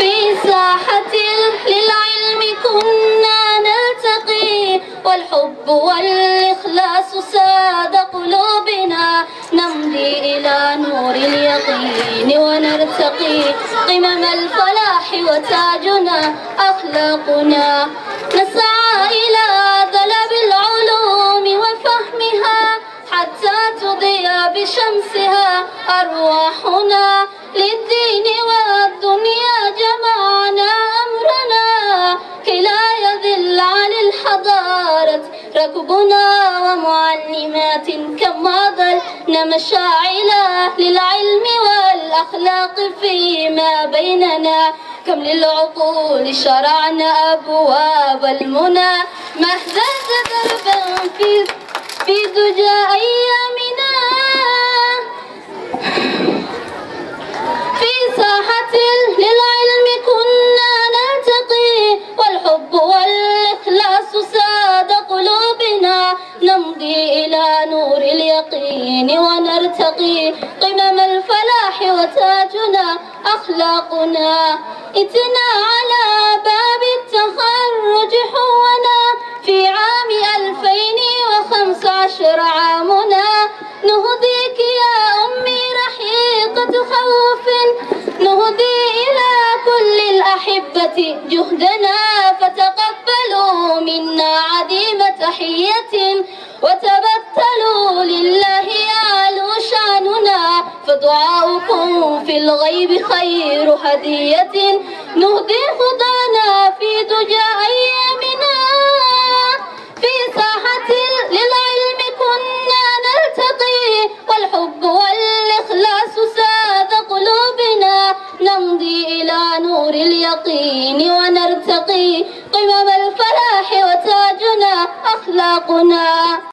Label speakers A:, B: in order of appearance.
A: في ساحة للعلم كنا نلتقي، والحب والإخلاص ساد قلوبنا، نمضي إلى نور اليقين ونرتقي قمم الفلاح وتاجنا أخلاقنا، نسعى إلى طلب العلوم وفهمها حتى تضيء بشمسها أرواحنا، للدين والدنيا جمعنا أمرنا، كي لا يذل عن الحضارة ركبنا، ومعلمات كما ضلنا مشاعلا للعلم والأخلاق فيما بيننا، كم للعقول شرعنا أبواب المنى، مهدت دربا في دجى أيامنا، في ساحة للعلم كنا نلتقي، والحب والإخلاص ساد قلوبنا، نمضي إلى نور اليقين ونرتقي قمم الفلاح وتاجنا أخلاقنا، اتنا على باب التخرج حونا في عام 2015 عامنا، نهديك يا أمي رحيقة خوف، نهدي إلى كل الأحبة جهدنا، فتقبلوا منا عديم تحية، وتبتلوا لله يعلو شأننا، فدعاؤكم في الغيب خير هدية، نهدي خضانا في دجى أيامنا، في ساحة للعلم كنا نلتقي، والحب والإخلاص ساد قلوبنا، نمضي إلى نور اليقين ونرتقي قمم الفلاح وتاجنا أخلاقنا.